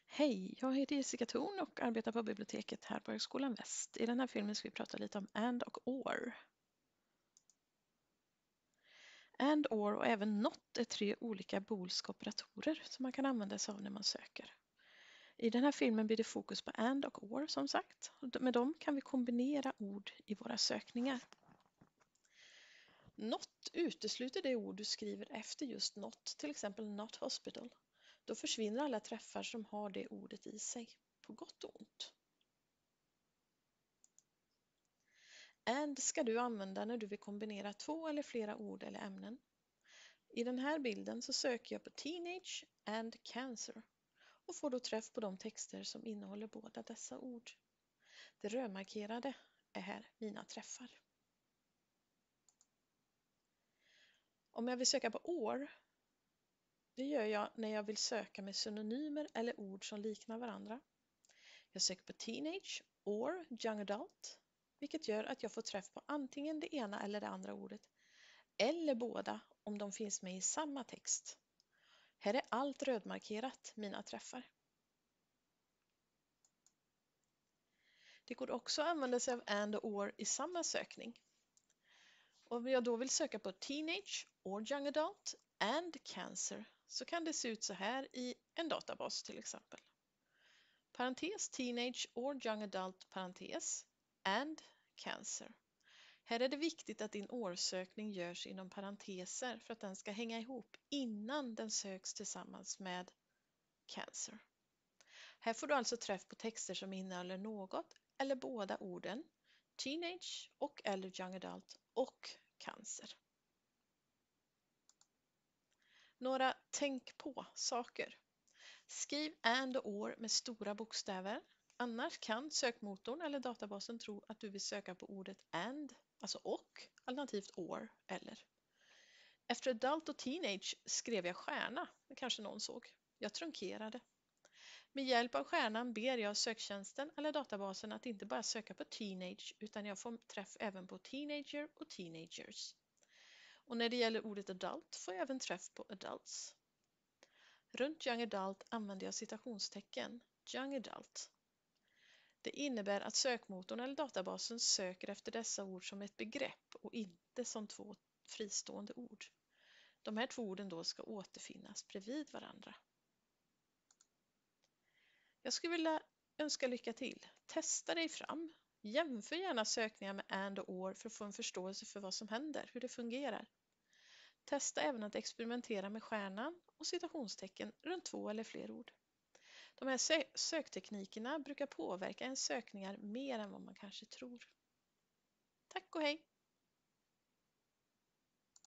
Hej, jag heter Jessica Thorn och arbetar på biblioteket här på Högskolan Väst. I den här filmen ska vi prata lite om and och or. And, or och även not är tre olika boolska operatorer som man kan använda sig av när man söker. I den här filmen blir det fokus på and och or som sagt. Med dem kan vi kombinera ord i våra sökningar. Not utesluter det ord du skriver efter just not, till exempel not hospital. Då försvinner alla träffar som har det ordet i sig, på gott och ont. And ska du använda när du vill kombinera två eller flera ord eller ämnen. I den här bilden så söker jag på teenage and cancer och får då träff på de texter som innehåller båda dessa ord. Det rödmarkerade är här mina träffar. Om jag vill söka på or, det gör jag när jag vill söka med synonymer eller ord som liknar varandra. Jag söker på teenage or young adult, vilket gör att jag får träff på antingen det ena eller det andra ordet, eller båda om de finns med i samma text. Här är allt rödmarkerat, mina träffar. Det går också att använda sig av and och or i samma sökning. Om jag då vill söka på teenage or young adult and cancer så kan det se ut så här i en databas till exempel. Parentes teenage or young adult parentes and cancer. Här är det viktigt att din årsökning görs inom parenteser för att den ska hänga ihop innan den söks tillsammans med cancer. Här får du alltså träff på texter som innehåller något eller båda orden teenage och eller young adult och cancer. Några tänk på saker. Skriv and och or med stora bokstäver. Annars kan sökmotorn eller databasen tro att du vill söka på ordet and, alltså och, alternativt or eller. Efter adult och teenage skrev jag stjärna, det kanske någon såg. Jag trunkerade. Med hjälp av stjärnan ber jag söktjänsten eller databasen att inte bara söka på teenage utan jag får träff även på teenager och teenagers. Och när det gäller ordet adult får jag även träff på adults. Runt young adult använder jag citationstecken, young adult. Det innebär att sökmotorn eller databasen söker efter dessa ord som ett begrepp och inte som två fristående ord. De här två orden då ska återfinnas bredvid varandra. Jag skulle vilja önska lycka till. Testa dig fram. Jämför gärna sökningar med and och or för att få en förståelse för vad som händer, hur det fungerar. Testa även att experimentera med stjärnan och citationstecken runt två eller fler ord. De här sökteknikerna brukar påverka ens sökningar mer än vad man kanske tror. Tack och hej!